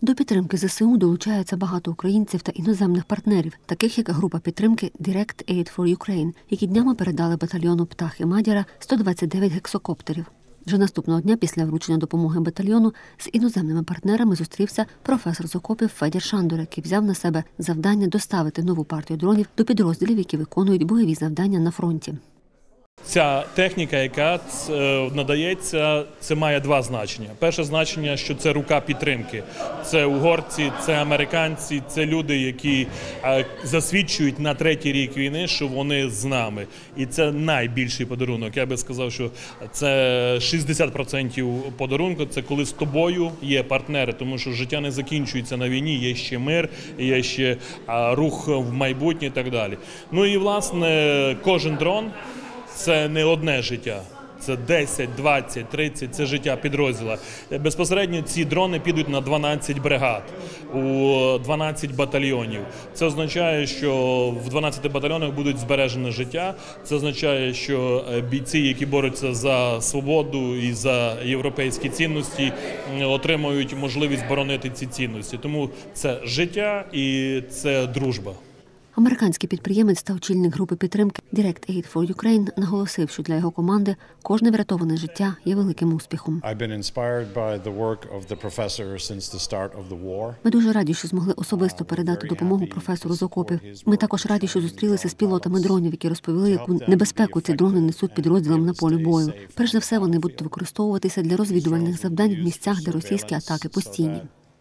До підтримки ЗСУ долучаються багато українців та іноземних партнерів, таких як група підтримки Direct Aid for Ukraine, які днями передали батальйону «Птахи Мадяра» 129 гексокоптерів. Вже наступного дня після вручення допомоги батальйону з іноземними партнерами зустрівся професор з окопів Федір Шандор, який взяв на себе завдання доставити нову партію дронів до підрозділів, які виконують бойові завдання на фронті. Ця техніка, яка надається, це має два значення. Перше значення, що це рука підтримки. Це угорці, це американці, це люди, які засвідчують на третій рік війни, що вони з нами. І це найбільший подарунок. Я би сказав, що це 60% подарунку. Це коли з тобою є партнери, тому що життя не закінчується на війні, є ще мир, є ще рух в майбутнє і так далі. Ну і, власне, кожен дрон – це не одне життя, це 10, 20, 30, це життя підрозділу. Безпосередньо ці дрони підуть на 12 бригад, у 12 батальйонів. Це означає, що в 12 батальйонах будуть збережені життя, це означає, що бійці, які борються за свободу і за європейські цінності, отримують можливість боронити ці цінності. Тому це життя і це дружба. Американський підприємець та очільник групи підтримки Direct Aid for Ukraine наголосив, що для його команди кожне врятоване життя є великим успіхом. Ми дуже раді, що змогли особисто передати допомогу професору з окопів. Ми також раді, що зустрілися з пілотами дронів, які розповіли, яку небезпеку ці дрони несуть підрозділам на полі бою. Перш за все, вони будуть використовуватися для розвідувальних завдань в місцях, де російські атаки постійні.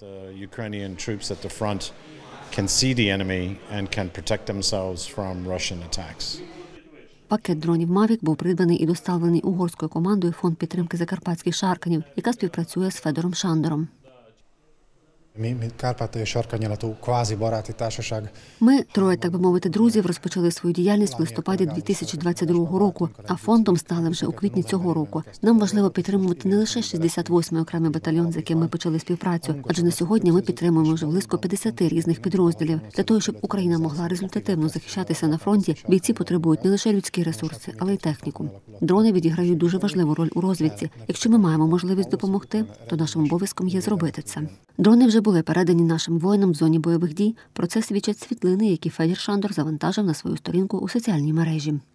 Can see the enemy and can protect themselves from Russian attacks. Пакет дронів Mavic був придбаний і доставлений угорською командою Фонд підтримки закарпатських шарканів, яка співпрацює з Федором Шандором. Ми, троє, так би мовити, друзів, розпочали свою діяльність в листопаді 2022 року, а фондом стали вже у квітні цього року. Нам важливо підтримувати не лише 68-й окремий батальйон, з яким ми почали співпрацю, адже на сьогодні ми підтримуємо вже близько 50 різних підрозділів. Для того, щоб Україна могла результативно захищатися на фронті, бійці потребують не лише людські ресурси, але й техніку. Дрони відіграють дуже важливу роль у розвідці. Якщо ми маємо можливість допомогти, то нашим обов'язком є зробити це. Дрони вже були передані нашим воїнам в зоні бойових дій. Про це свідчать світлини, які Федір Шандор завантажив на свою сторінку у соціальній мережі.